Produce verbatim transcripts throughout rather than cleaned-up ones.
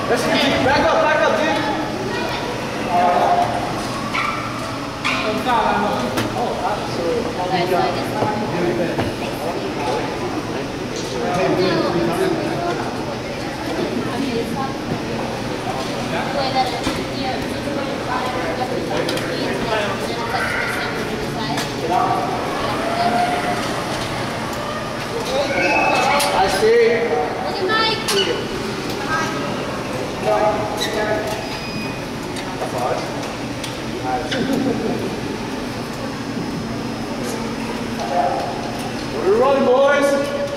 Let's go, G. Back up, back up, G. Oh, I see. Look at Mike. We're running, boys.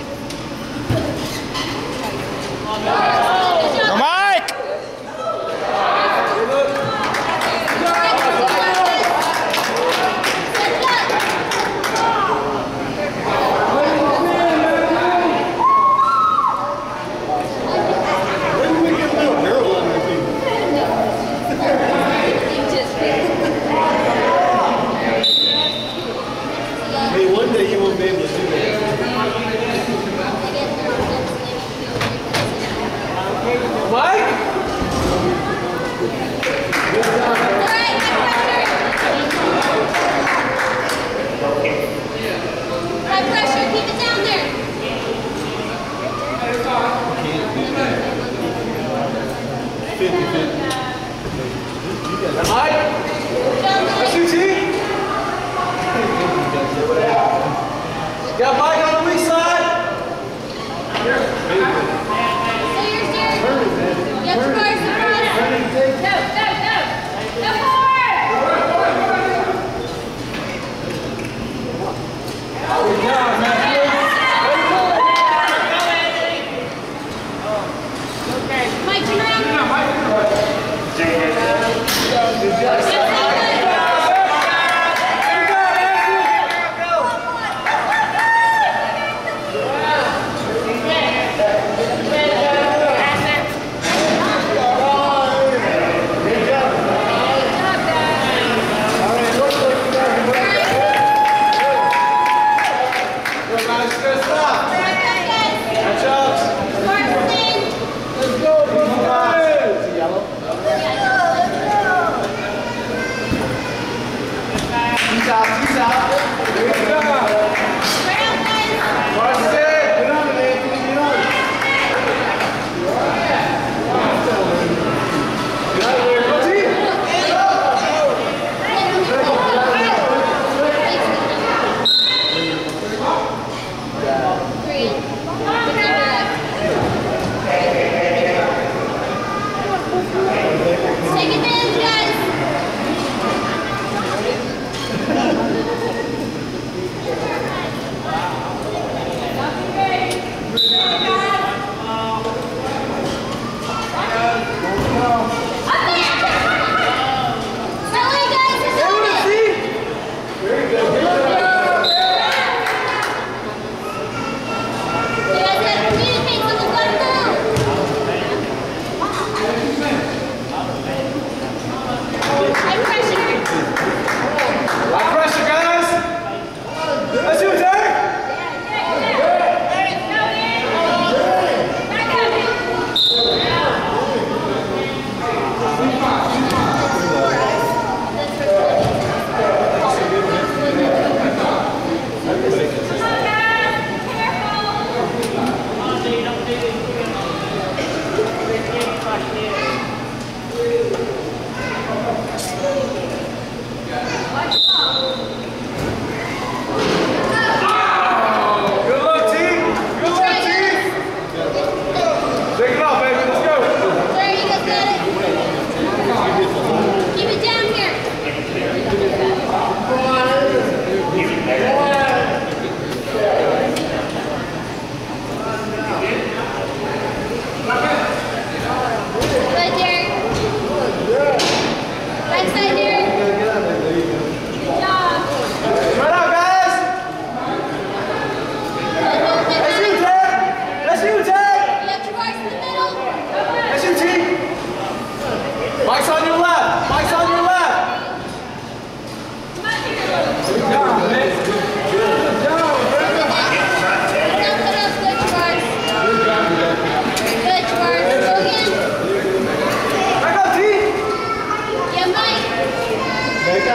Go, Mike! Hey, one day you won't be able to do that. Mike? High pressure, keep it down there. fifty fifty. Mike? That's you, G? Got Mike on the weak side. So yours, dear. Get your cars across. Go, go, go. Go forward. Mike, turn around. Take advantage, guys.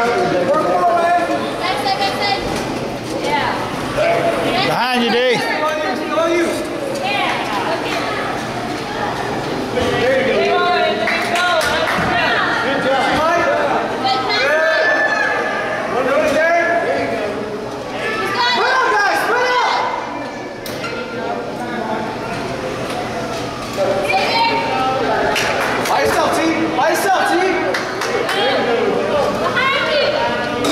Work more, man. Backside, backside. Yeah. Behind you, D. Still on you, still on you. Yeah. Okay. There you go. Good job. Mike. Good pass. One right there. There you go. He's got Spread out, guys, spread out. Stay there. By yourself, team. By yourself, team. Behind you.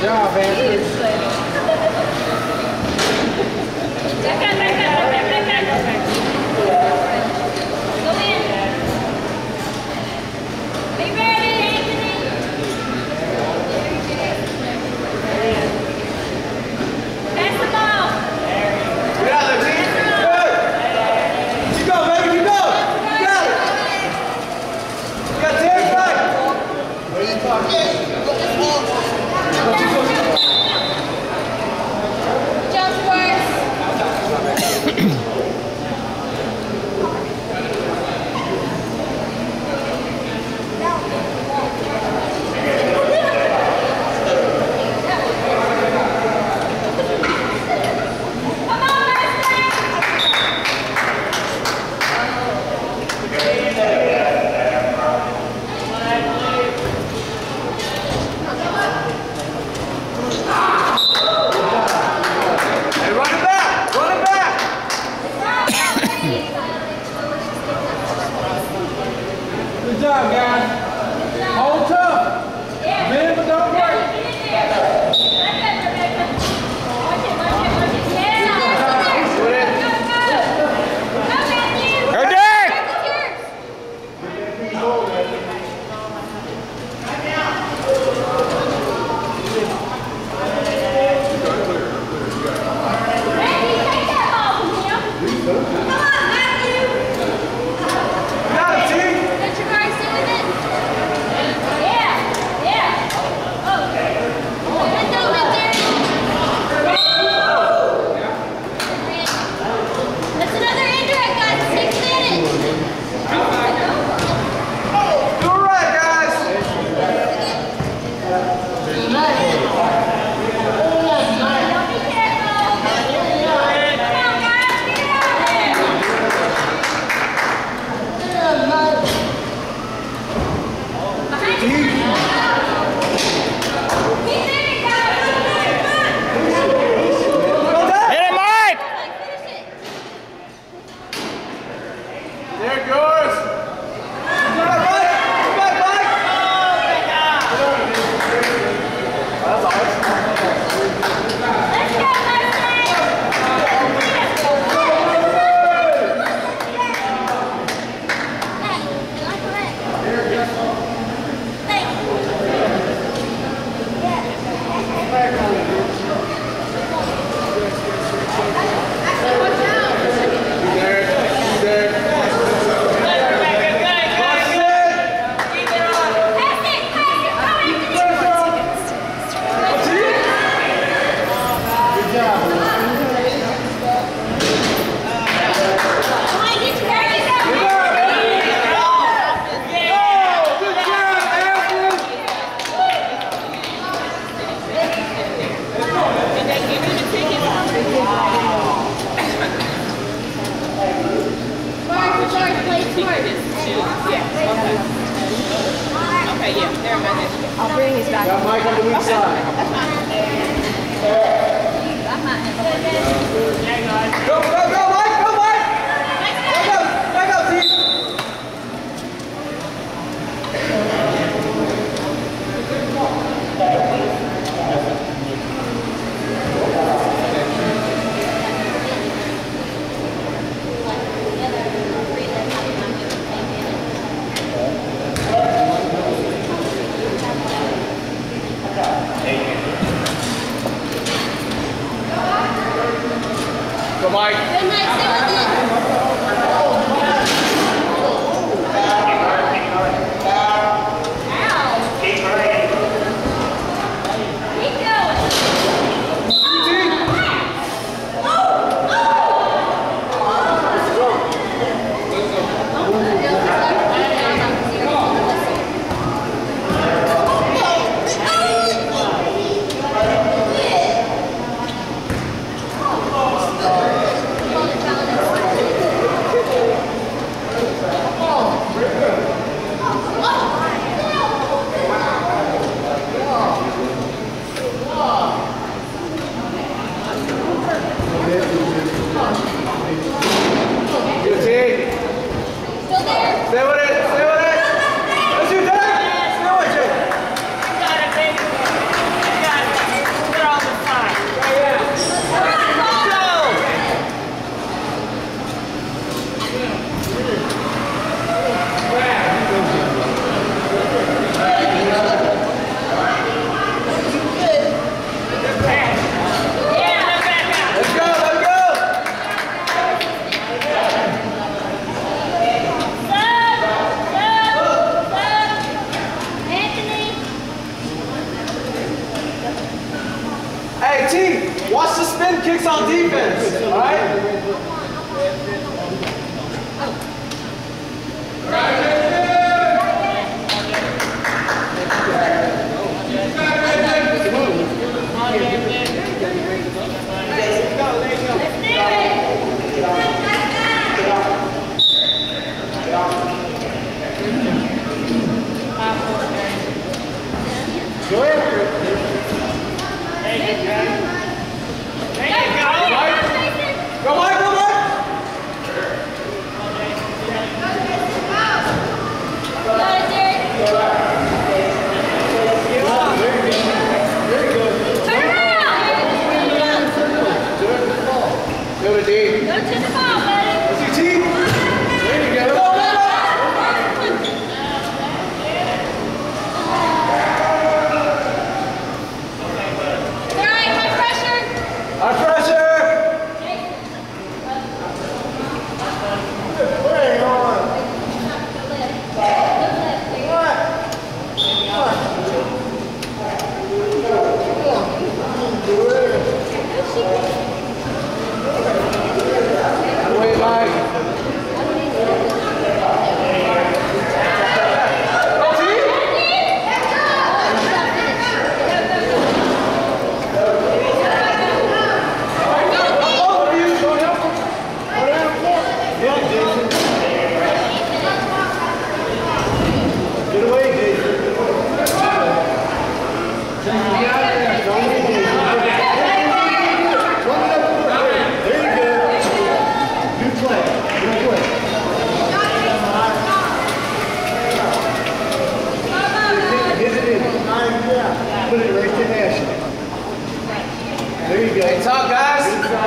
job, Andrew. Back up, back up, back up, back up, back up. Go in. Be ready, Anthony. Pass the ball. Get out there, team. Good. Keep going, baby. Keep going. You got it. You got Terry back. What are you talking? Jump force. Come on, Master. Hey, run it back. Run it back. Good job, guys. Hold tough. Man, but don't break. Go, Dick! You got it, team. That's another indirect, guys. Six minutes. Do it right, guys. Don't be careful. Come on, guys. Get it out there. Behind you. Keep it, guys. Go down. Hit it, Mike! Finish it. There it goes. Come back, Mike. Come back, Mike. That's awesome. Let's go, I'll bring these back. Got Mike on the weak side. Go, go, go, Mike. Go, Mike. Back up. Back up, team. Go, Mike. Good night, stay with it. Ow. Keep going. Hey, T, watch the spin kicks on defense, all right? Go ahead. Go, Mike, go, Mike! Go to D. Go to the ball, buddy. That's your team. There you go. Go, go, go. All right, high pressure. High pressure. Hang on. Wait, Mike. Put it right to Ashley. There you go. Hey, talk, guys.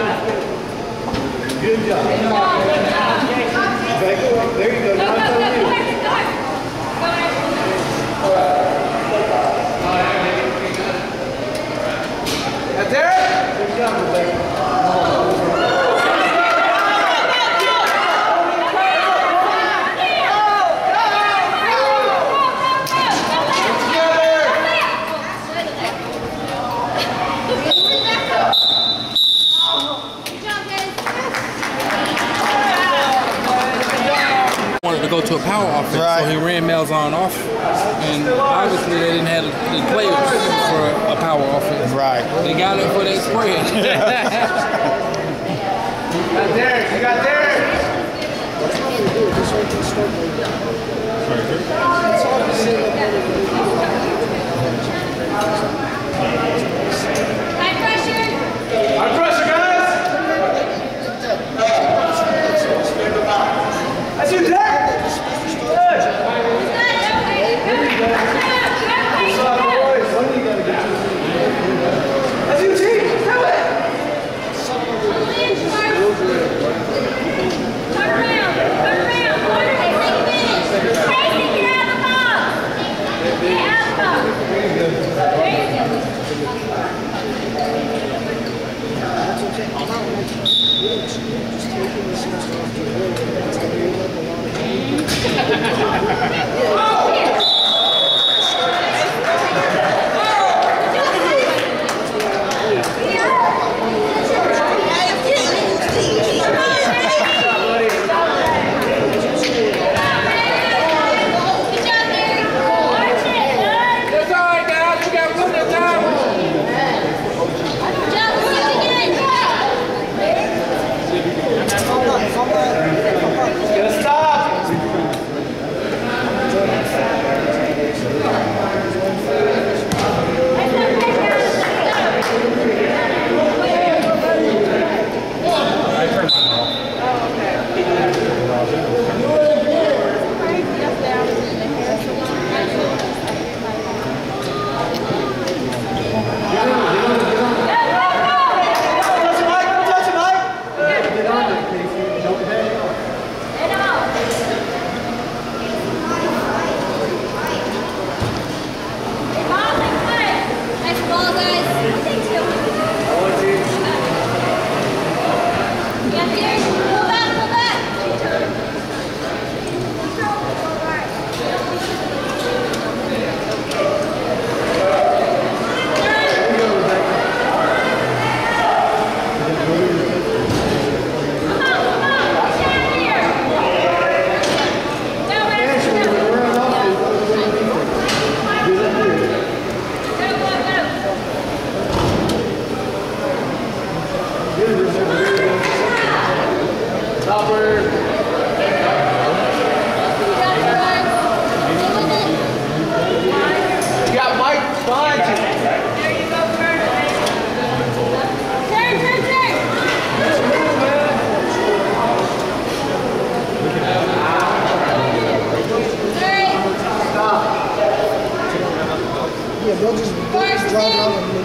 Good job. Back up. There you go. Go, Now go, it's go, on you. go, go, That's Derek. Good job, Rebecca. Wanted to go to a power offense, Right. so he ran Malzahn off, and obviously they didn't have the players for a power offense. Right. They got it for their spread. You got Derek. You got Derek. high pressure. High pressure, guys. That's you, Derek. Good. What's up, boys? That's you, T. Do it. Turn around, turn around. Order, take minutes. Casey, get out of the ball.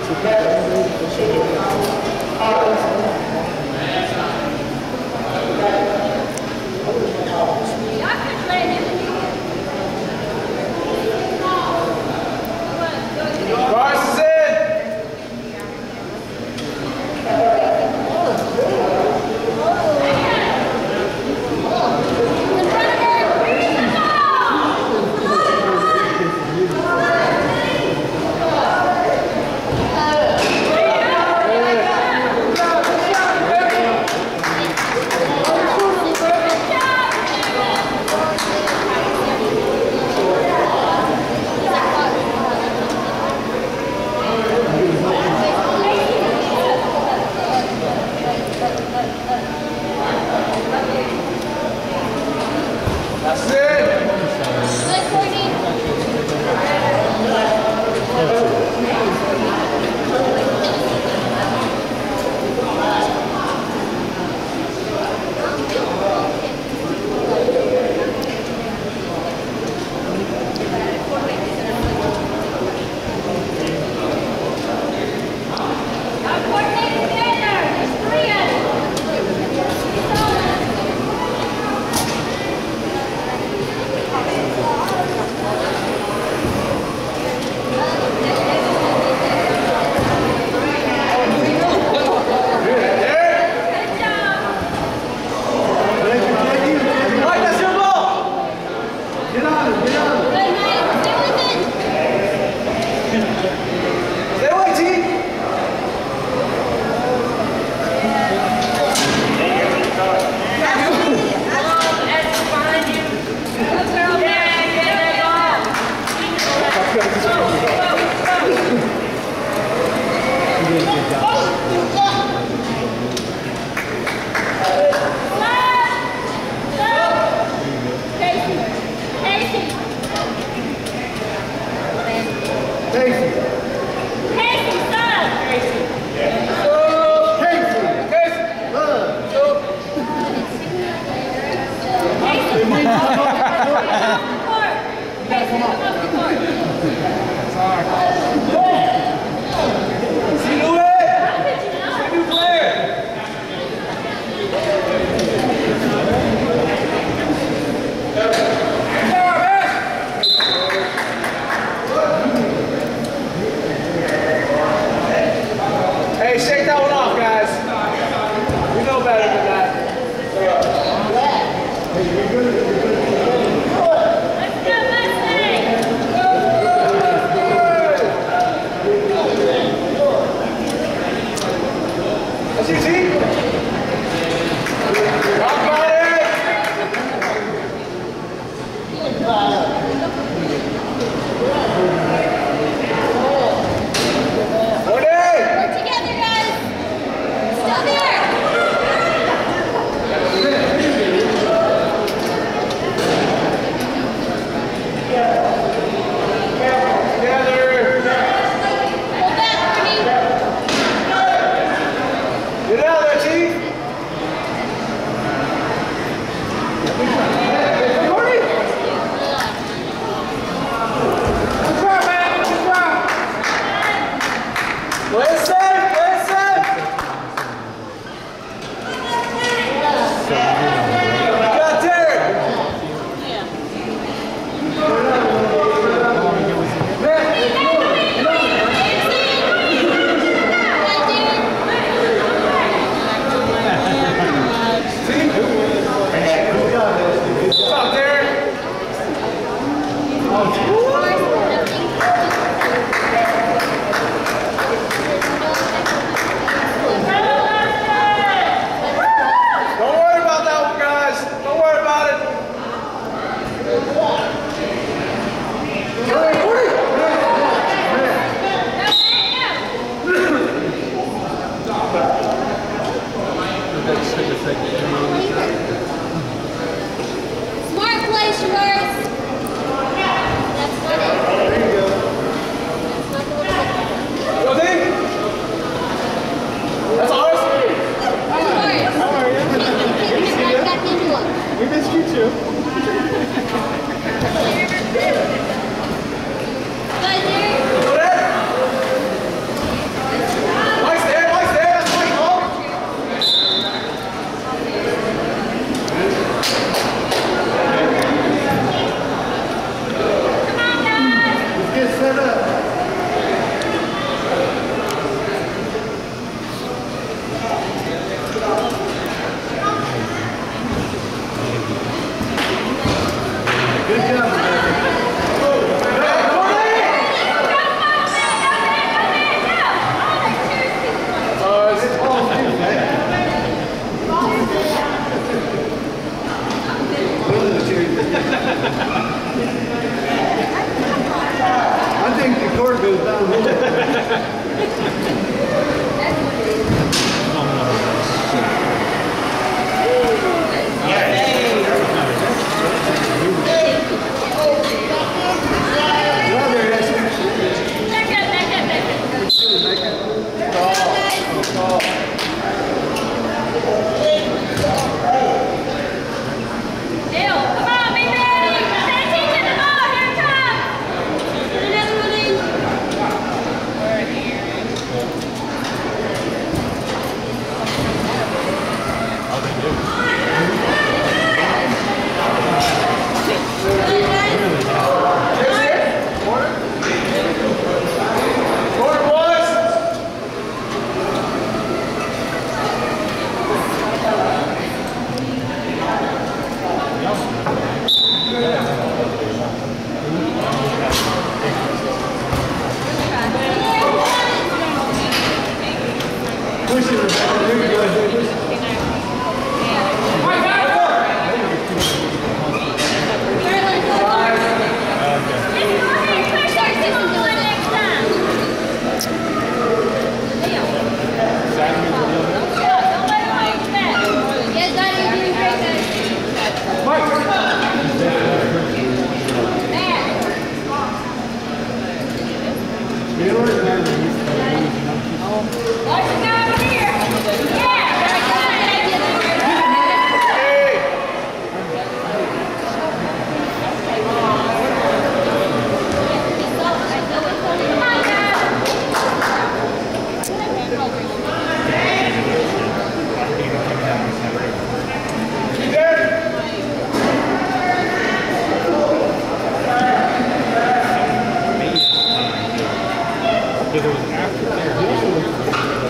Woo!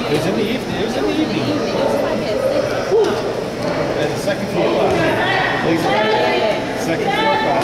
It was in the evening. It was in the evening. At the second floor class. Second floor class.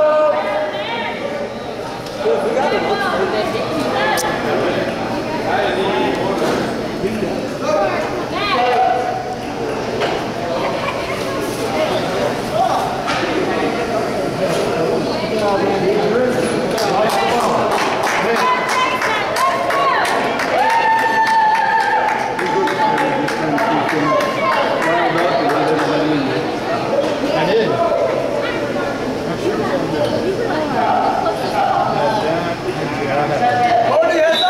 I did. Cody, heads up!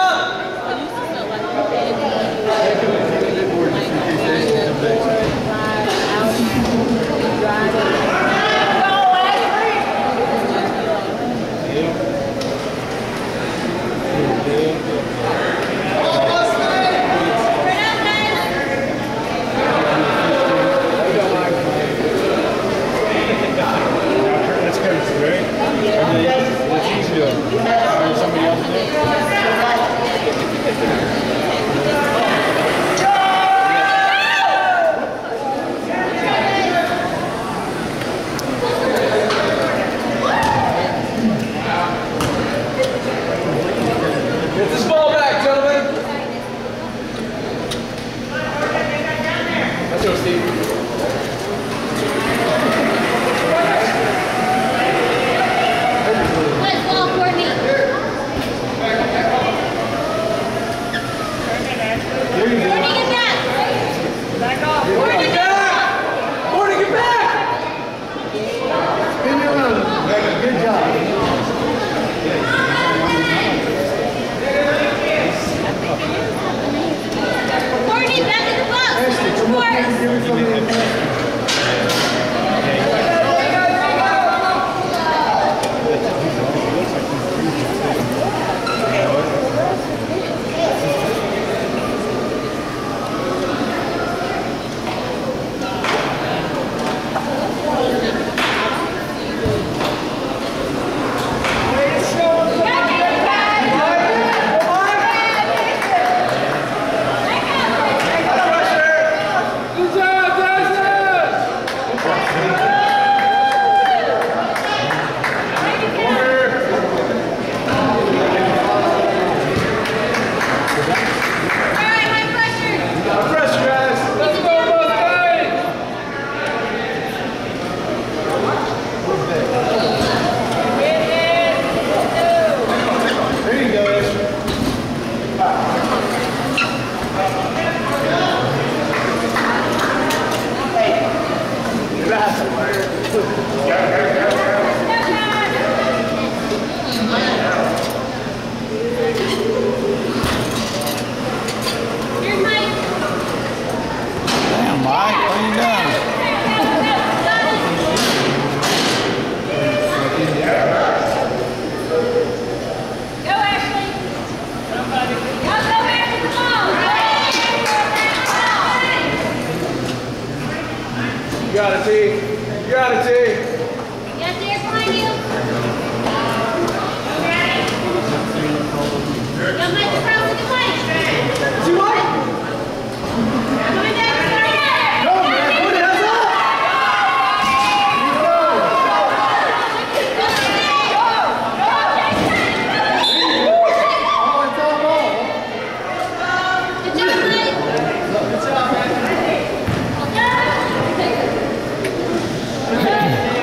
That's good. It's great. It's easy to find somebody else there. Get this ball back, gentlemen. Let's go, Steve. Let's go, Courtney. Courtney, get back. Back off. Courtney, get back. Courtney, get back! Spin your own. Good job. Courtney, back in the box. Ashley, come up here and give me some of the You got it, T. You got it, T. Yes, dear, behind you. Don't let the crowd with the plate. See what? Coming back to the Go, man. Put it hands up. Good job, Mike. Good job, man. Well done.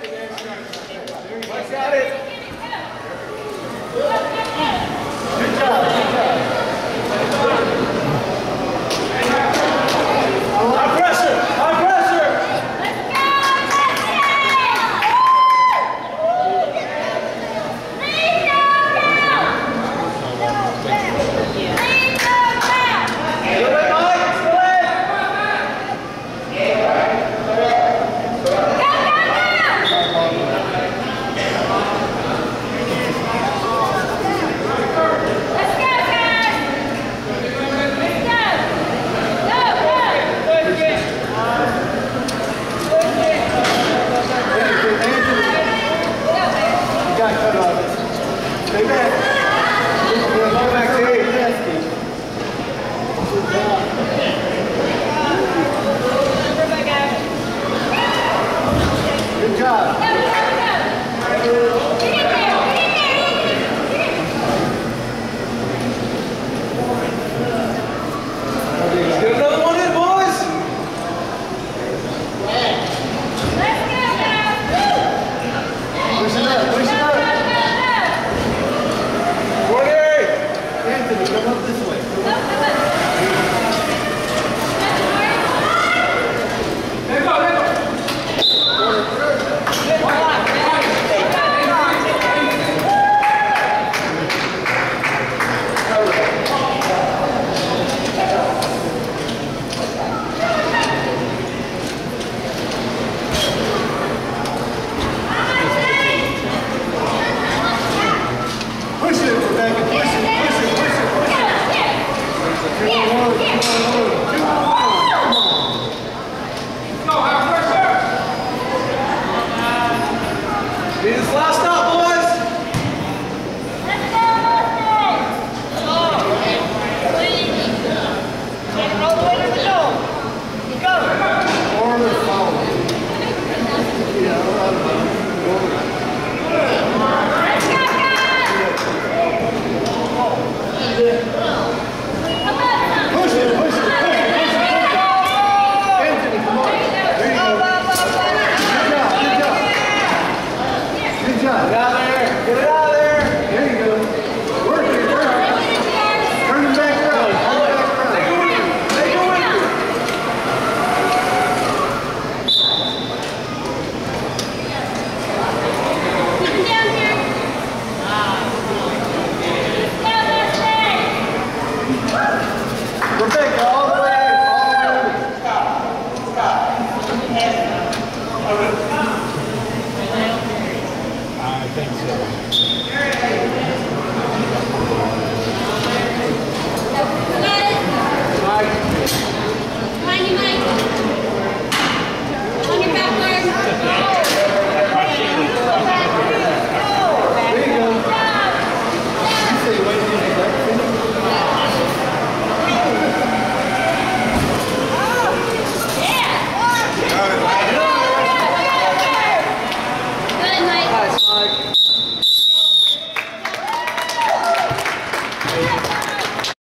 Mike's got it. Good job, good job. High pressure, high pressure. Still in, Mike, still You got cut off. Stay back. Go back to eight. Good job. Good job. Let's get another one in, boys. Push it up, push it up. twenty-eight. Anthony, come up this way. Come up. There you go, there you go. Push it, Rebecca. Push it, push it, push it, push it. Two on one, two on one, two on one. Come on. Go, high pressure. Need this last stop, boys. Corner foul. Yeah, all right. Push it, push it, push it, push it. Anthony, come on. There you go. Good job, good job. Good job. Get out there. Get it out there. There you go. Work it, work it. Turn it back around. Turn it back around. Take it with you. Take it with you. Rebecca, all the way, all the way. I think so. Mike.